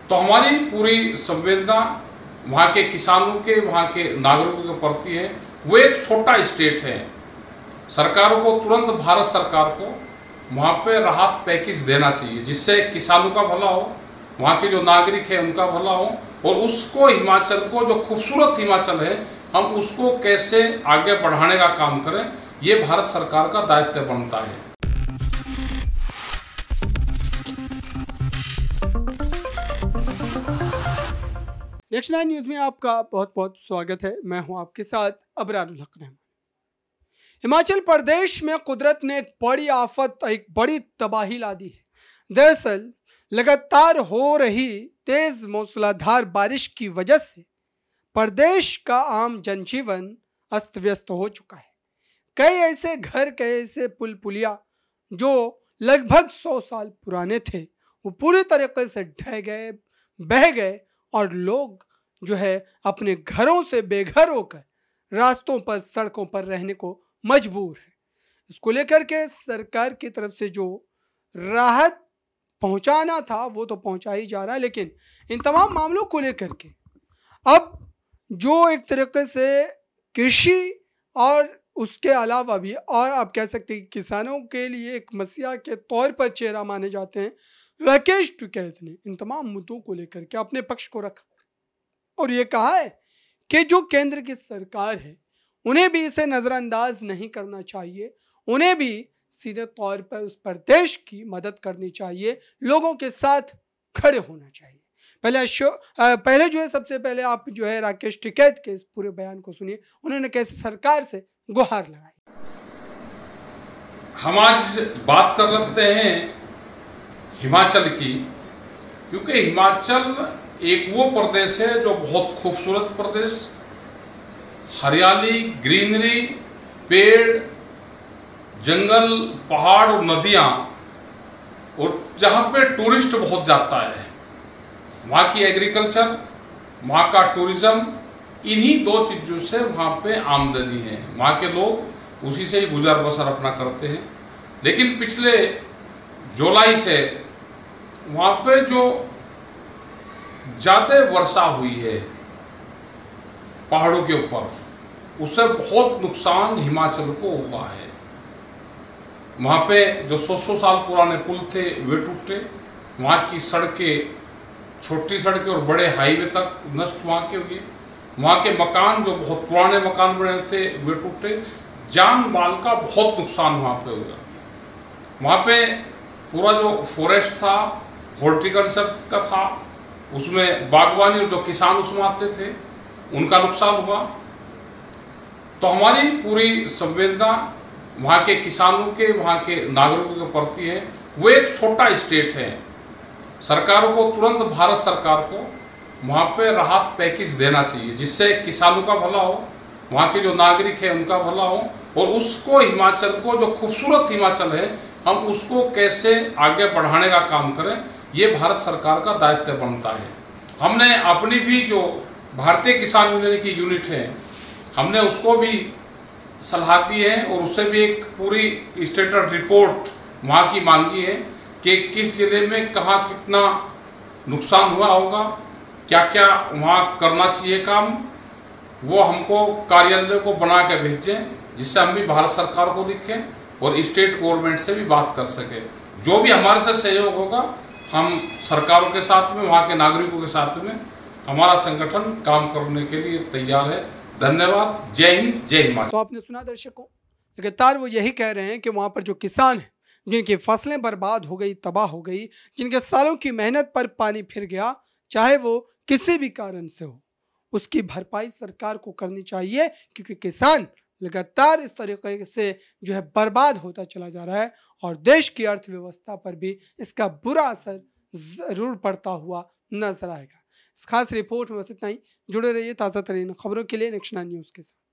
तो हमारी पूरी संवेदना वहाँ के किसानों के, वहाँ के नागरिकों के प्रति है। वो एक छोटा स्टेट है, सरकारों को तुरंत भारत सरकार को वहाँ पे राहत पैकेज देना चाहिए जिससे किसानों का भला हो, वहाँ के जो नागरिक है उनका भला हो, और उसको हिमाचल को, जो खूबसूरत हिमाचल है, हम उसको कैसे आगे बढ़ाने का काम करें, ये भारत सरकार का दायित्व बनता है। नेक्स्ट 9 न्यूज़ में आपका बहुत बहुत स्वागत है। मैं हूं आपके साथ अबरारुल हक रहमान। हिमाचल प्रदेश में कुदरत ने एक बड़ी आफत, एक बड़ी तबाही ला दी है। दरअसल लगातार हो रही तेज मूसलाधार बारिश की वजह से प्रदेश का आम जनजीवन अस्त व्यस्त हो चुका है। कई ऐसे घर, कई ऐसे पुल पुलिया जो लगभग 100 साल पुराने थे, वो पूरी तरीके से ढह गए, बह गए, और लोग जो है अपने घरों से बेघर होकर रास्तों पर, सड़कों पर रहने को मजबूर है। इसको लेकर के सरकार की तरफ से जो राहत पहुंचाना था वो तो पहुंचा ही जा रहा है, लेकिन इन तमाम मामलों को लेकर के अब जो एक तरीके से कृषि और उसके अलावा भी, और आप कह सकते हैं किसानों के लिए एक मसीहा के तौर पर चेहरा माने जाते हैं, राकेश टिकैत ने इन तमाम मुद्दों को लेकर के अपने पक्ष को रखा और ये कहा है कि जो केंद्र की सरकार है उन्हें भी इसे नज़रअंदाज नहीं करना चाहिए, उन्हें भी सीधे तौर पर उस प्रदेश की मदद करनी चाहिए, लोगों के साथ खड़े होना चाहिए। पहले जो है, सबसे पहले आप जो है राकेश टिकैत के इस पूरे बयान को सुनिए, उन्होंने कैसे सरकार से गुहार लगाई। हम आज बात कर लेते हैं हिमाचल की, क्योंकि हिमाचल एक वो प्रदेश है जो बहुत खूबसूरत प्रदेश, हरियाली, ग्रीनरी, पेड़, जंगल, पहाड़ और नदियां, और जहां पे टूरिस्ट बहुत जाता है। वहां की एग्रीकल्चर, वहां का टूरिज्म, इन्हीं दो चीजों से वहां पे आमदनी है। वहां के लोग उसी से ही गुजर बसर अपना करते हैं। लेकिन पिछले जुलाई से वहां पे जो ज्यादा वर्षा हुई है पहाड़ों के ऊपर, उससे बहुत नुकसान हिमाचल को हुआ है। वहां पे जो 100 साल पुराने पुल थे वे टूटे, वहां की सड़कें, छोटी सड़कें और बड़े हाईवे तक नष्ट वहां के हुए, वहां के मकान, जो बहुत पुराने मकान बने थे, वे टूटे, जान माल का बहुत नुकसान वहां पे हुआ। वहां पे पूरा जो फॉरेस्ट था, हॉर्टिकल्चर का था, उसमें बागवानी और जो किसान उसमें आते थे उनका नुकसान हुआ। तो हमारी पूरी संवेदना वहाँ के किसानों के, वहाँ के नागरिकों के प्रति है। वो एक छोटा स्टेट है, सरकारों को तुरंत भारत सरकार को वहाँ पे राहत पैकेज देना चाहिए जिससे किसानों का भला हो, वहाँ के जो नागरिक है उनका भला हो, और उसको हिमाचल को, जो खूबसूरत हिमाचल है, हम उसको कैसे आगे बढ़ाने का काम करें, ये भारत सरकार का दायित्व बनता है। हमने अपनी भी जो भारतीय किसान यूनियन की यूनिट है, हमने उसको भी सलाह दी है और उससे भी एक पूरी स्टेटस रिपोर्ट वहाँ की मांगी है कि किस जिले में कहाँ कितना नुकसान हुआ होगा, क्या क्या वहाँ करना चाहिए काम, वो हमको कार्यालय को बना के भेजें जिससे हम भी भारत सरकार को दिखें और स्टेट गवर्नमेंट से भी बात कर सके। जो भी हमारे से सहयोग होगा, हम सरकारों के साथ में, वहाँ के नागरिकों के साथ में हमारा संगठन काम करने के लिए तैयार है। धन्यवाद। जय हिंद, जय हिमाचल। तो आपने सुना दर्शकों, लगातार वो यही कह रहे हैं कि वहाँ पर जो किसान हैं, जिनकी फसलें बर्बाद हो गई, तबाह हो गई, जिनके सालों की मेहनत पर पानी फिर गया, चाहे वो किसी भी कारण से हो, उसकी भरपाई सरकार को करनी चाहिए, क्योंकि किसान लगातार इस तरीके से जो है बर्बाद होता चला जा रहा है और देश की अर्थव्यवस्था पर भी इसका बुरा असर जरूर पड़ता हुआ नजर आएगा। इस खास रिपोर्ट में बस इतना ही। जुड़े रहिए ताज़ा तरीन खबरों के लिए नेक्स्ट 9 न्यूज़ के साथ।